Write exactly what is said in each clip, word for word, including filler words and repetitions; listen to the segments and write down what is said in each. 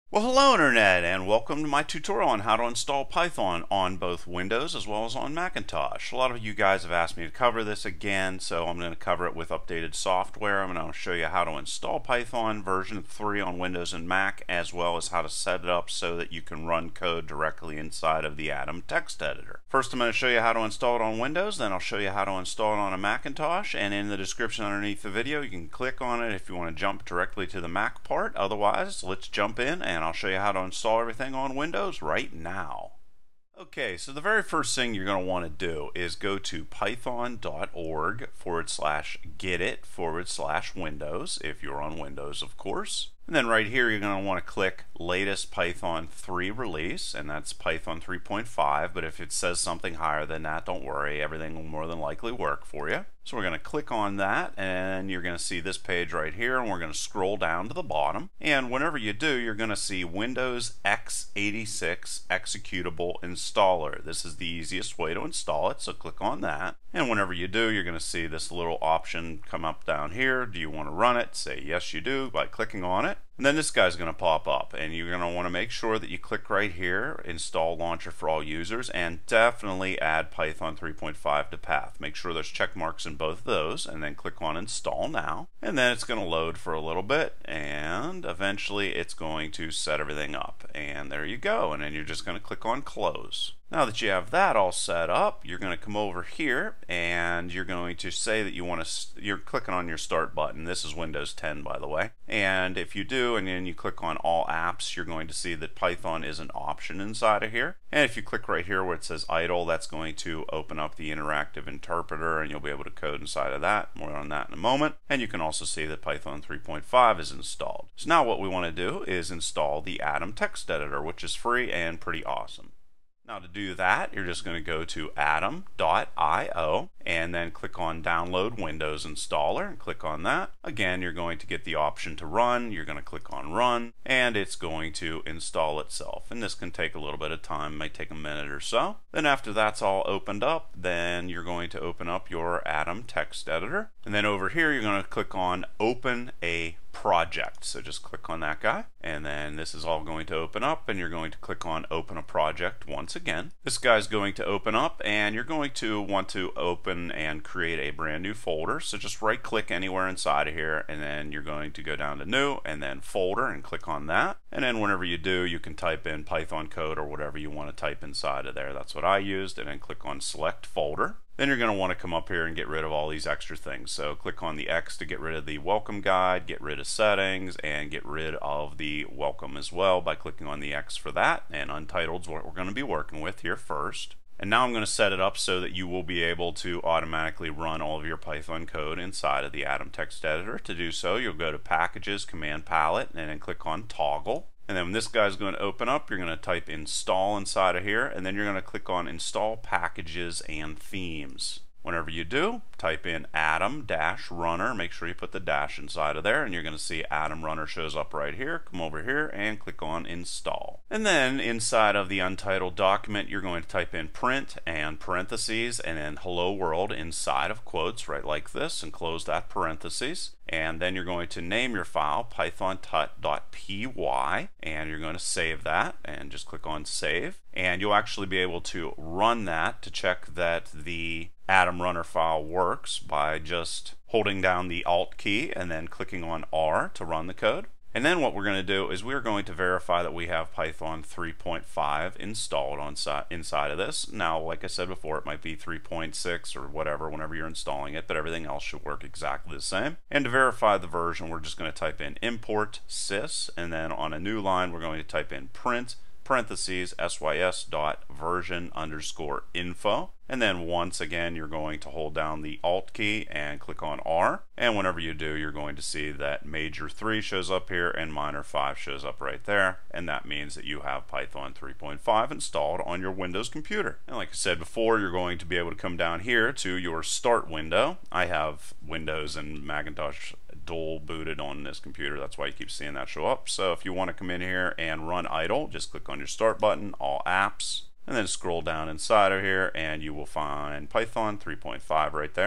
Well, hello Internet, and welcome to my tutorial on how to install Python on both Windows as well as on Macintosh. A lot of you guys have asked me to cover this again, so I'm going to cover it with updated software. I'm going to show you how to install Python version three on Windows and Mac, as well as how to set it up so that you can run code directly inside of the Atom text editor. First, I'm going to show you how to install it on Windows, then I'll show you how to install it on a Macintosh, and in the description underneath the video you can click on it if you want to jump directly to the Mac part. Otherwise, let's jump in and I'll show you how to install everything on Windows right now. Okay, so the very first thing you're going to want to do is go to python.org forward slash get it forward slash Windows, if you're on Windows, of course. And then right here you're going to want to click latest Python three release, and that's Python three point five, but if it says something higher than that, don't worry, everything will more than likely work for you. So we're going to click on that, and you're going to see this page right here, and we're going to scroll down to the bottom. And whenever you do, you're going to see Windows x eighty-six executable installer. This is the easiest way to install it, so click on that. And whenever you do, you're going to see this little option come up down here. Do you want to run it? Say yes you do by clicking on it. And then this guy's going to pop up, and you're going to want to make sure that you click right here, install launcher for all users, and definitely add Python three point five to path. Make sure there's check marks in both of those, and then click on install now. And then it's going to load for a little bit, and eventually it's going to set everything up. And there you go, and then you're just going to click on close. Now that you have that all set up, you're going to come over here and you're going to say that you want to, you're clicking on your start button. This is Windows ten, by the way. And if you do, and then you click on all apps, you're going to see that Python is an option inside of here. And if you click right here where it says idle, that's going to open up the interactive interpreter and you'll be able to code inside of that. More on that in a moment. And you can also see that Python three point five is installed. So now what we want to do is install the Atom text editor, which is free and pretty awesome. Now to do that, you're just going to go to atom dot i o and then click on Download Windows Installer and click on that. Again, you're going to get the option to run. You're going to click on Run and it's going to install itself. And this can take a little bit of time, might take a minute or so. Then after that's all opened up, then you're going to open up your Atom text editor. And then over here, you're going to click on Open a Project. So just click on that guy and then this is all going to open up and you're going to click on Open a Project once again. This guy's going to open up and you're going to want to open and create a brand new folder. So just right click anywhere inside of here and then you're going to go down to New and then Folder and click on that. And then whenever you do, you can type in Python code or whatever you want to type inside of there. That's what I used. And then click on Select Folder. Then you're going to want to come up here and get rid of all these extra things. So click on the X to get rid of the welcome guide, get rid of settings, and get rid of the welcome as well by clicking on the X for that. And Untitled's what we're going to be working with here first. And now I'm going to set it up so that you will be able to automatically run all of your Python code inside of the Atom text editor. To do so, you'll go to Packages, Command Palette, and then click on Toggle. And then when this guy's going to open up, you're going to type install inside of here, and then you're going to click on install packages and themes. Whenever you do, type in atom-runner, make sure you put the dash inside of there, and you're going to see Atom Runner shows up right here. Come over here and click on install. And then inside of the untitled document, you're going to type in print and parentheses and then hello world inside of quotes, right like this, and close that parentheses. And then you're going to name your file python tut dot p y and you're going to save that and just click on save. And you'll actually be able to run that to check that the Atom Runner file works by just holding down the Alt key and then clicking on R to run the code. And then what we're going to do is we're going to verify that we have Python three point five installed on inside of this. Now, like I said before, it might be three point six or whatever whenever you're installing it, but everything else should work exactly the same. And to verify the version, we're just going to type in import sys, and then on a new line, we're going to type in print parentheses sys dot version underscore info. And then once again, you're going to hold down the Alt key and click on R. And whenever you do, you're going to see that Major three shows up here and Minor five shows up right there. And that means that you have Python three point five installed on your Windows computer. And like I said before, you're going to be able to come down here to your Start window. I have Windows and Macintosh dual booted on this computer. That's why you keep seeing that show up. So if you want to come in here and run idle, just click on your Start button, All Apps, and then scroll down inside of here and you will find Python three point five right there.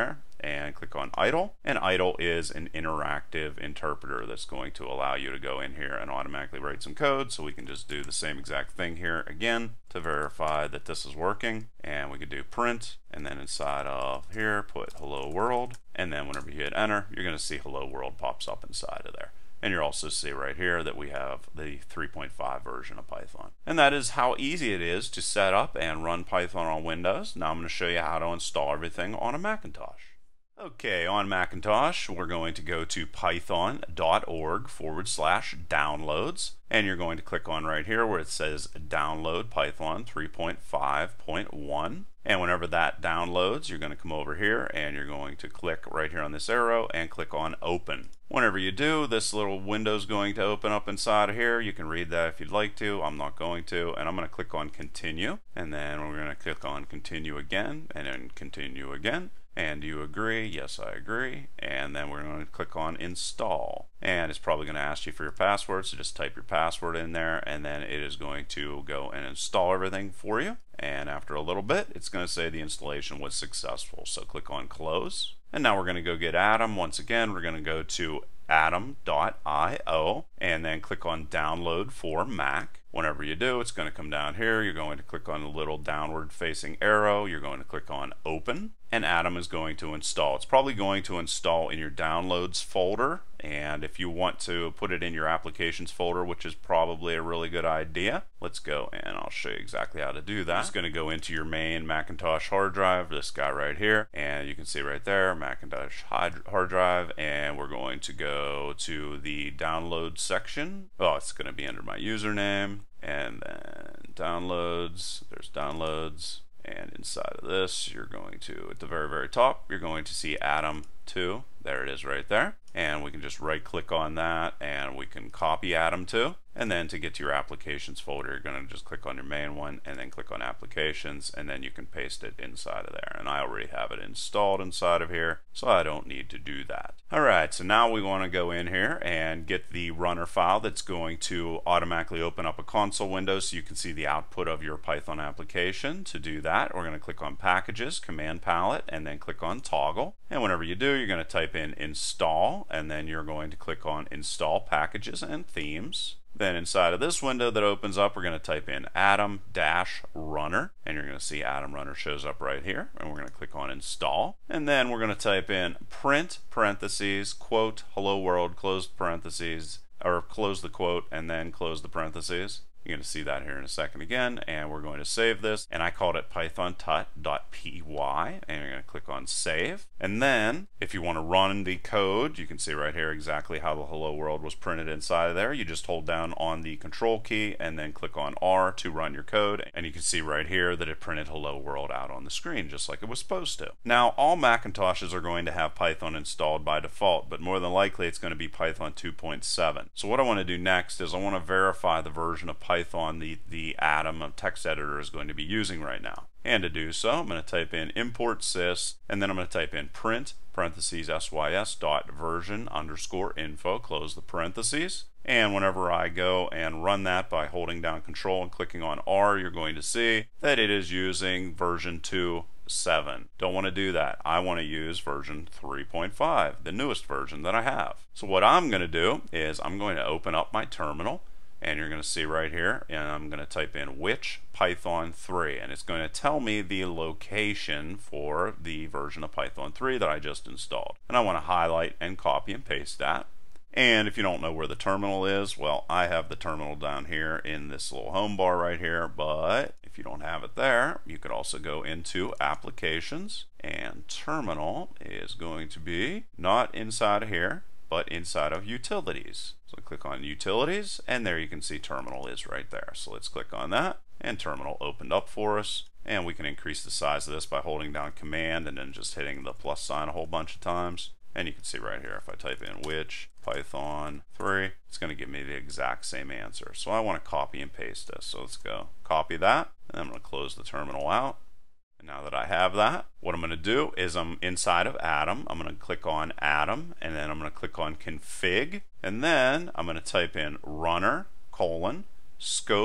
and click on idle. And idle is an interactive interpreter that's going to allow you to go in here and automatically write some code. So we can just do the same exact thing here again to verify that this is working. And we can do print, and then inside of here put hello world, and then whenever you hit enter, you're going to see hello world pops up inside of there. And you'll also see right here that we have the three point five version of Python. And that is how easy it is to set up and run Python on Windows. Now I'm going to show you how to install everything on a Macintosh. Okay, on Macintosh, we're going to go to python.org forward slash downloads. And you're going to click on right here where it says download Python three point five point one. And whenever that downloads, you're going to come over here and you're going to click right here on this arrow and click on open. Whenever you do, this little window is going to open up inside of here. You can read that if you'd like to. I'm not going to. And I'm going to click on continue. And then we're going to click on continue again and then continue again. And do you agree? Yes, I agree. And then we're going to click on install. And it's probably going to ask you for your password, so just type your password in there, and then it is going to go and install everything for you. And after a little bit, it's going to say the installation was successful. So click on close. And now we're going to go get Atom. Once again, we're going to go to atom dot i o and then click on download for Mac. Whenever you do, it's going to come down here. You're going to click on the little downward facing arrow. You're going to click on open, and Atom is going to install. It's probably going to install in your downloads folder, and if you want to put it in your applications folder, which is probably a really good idea, let's go and I'll show you exactly how to do that. It's going to go into your main Macintosh hard drive, this guy right here, and you can see right there, Macintosh hard drive, and we're going to go to the download section. Oh, it's going to be under my username, and then downloads, there's downloads, and inside of this, you're going to, at the very, very top, you're going to see Atom two. There it is right there. And we can just right click on that and we can copy Atom two. And then to get to your applications folder, you're going to just click on your main one and then click on applications, and then you can paste it inside of there. And I already have it installed inside of here, so I don't need to do that. Alright, so now we want to go in here and get the runner file that's going to automatically open up a console window so you can see the output of your Python application. To do that, we're going to click on Packages, Command Palette, and then click on Toggle. And whenever you do, you're going to type in Install, and then you're going to click on Install Packages and Themes. Then inside of this window that opens up, we're going to type in Atom-Runner, and you're going to see Atom Runner shows up right here, and we're going to click on Install. And then we're going to type in print parentheses, quote, hello world, close parentheses, or close the quote, and then close the parentheses. You're going to see that here in a second again, and we're going to save this, and I called it python tut dot p y, and you're going to click on save. And then if you want to run the code, you can see right here exactly how the hello world was printed inside of there. You just hold down on the control key and then click on R to run your code, and you can see right here that it printed hello world out on the screen just like it was supposed to. Now all Macintoshes are going to have Python installed by default, but more than likely it's going to be Python two point seven. So what I want to do next is I want to verify the version of Python Python the, the Atom text editor is going to be using right now. And to do so, I'm going to type in import sys, and then I'm going to type in print parentheses sys dot version underscore info, close the parentheses. And whenever I go and run that by holding down control and clicking on R, you're going to see that it is using version two point seven. Don't want to do that. I want to use version three point five, the newest version that I have. So what I'm going to do is I'm going to open up my terminal, and you're going to see right here, and I'm going to type in which Python three, and it's going to tell me the location for the version of Python three that I just installed. And I want to highlight and copy and paste that. And if you don't know where the terminal is, well, I have the terminal down here in this little home bar right here, but if you don't have it there, you could also go into applications, and terminal is going to be not inside of here, but inside of utilities. So click on utilities, and there you can see terminal is right there. So let's click on that, and terminal opened up for us. And we can increase the size of this by holding down command and then just hitting the plus sign a whole bunch of times. And you can see right here, if I type in which Python three, it's going to give me the exact same answer. So I want to copy and paste this. So let's go copy that, and I'm going to close the terminal out. And now that I have that, what I'm going to do is I'm inside of Atom. I'm going to click on Atom, and then I'm going to click on config, and then I'm going to type in runner colon scopes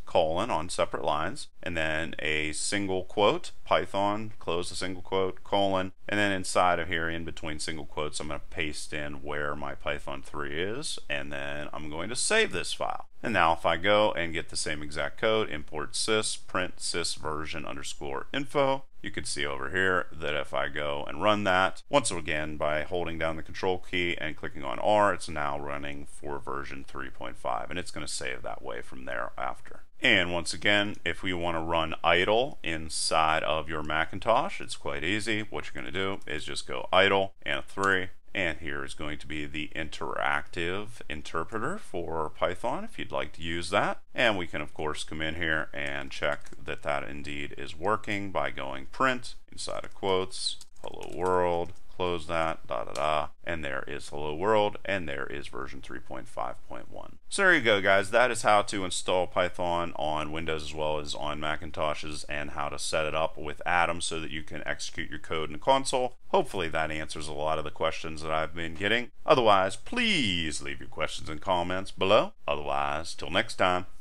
colon on separate lines, and then a single quote, Python, close the single quote, colon, and then inside of here, in between single quotes, I'm going to paste in where my Python three is, and then I'm going to save this file. And now if I go and get the same exact code, import sys, print sys version underscore info, you can see over here that if I go and run that, once again by holding down the control key and clicking on R, it's now running for version three point five, and it's going to save that way from there after. And once again, if we want to run idle inside of your Macintosh, it's quite easy. What you're going to do is just go idle and a three. And here is going to be the interactive interpreter for Python if you'd like to use that. And we can of course come in here and check that that indeed is working by going print inside of quotes, hello world, close that, da da da, and there is hello world, and there is version three point five point one. So there you go, guys. That is how to install Python on Windows as well as on Macintoshes, and how to set it up with Atom so that you can execute your code in the console. Hopefully that answers a lot of the questions that I've been getting. Otherwise, please leave your questions and comments below. Otherwise, till next time.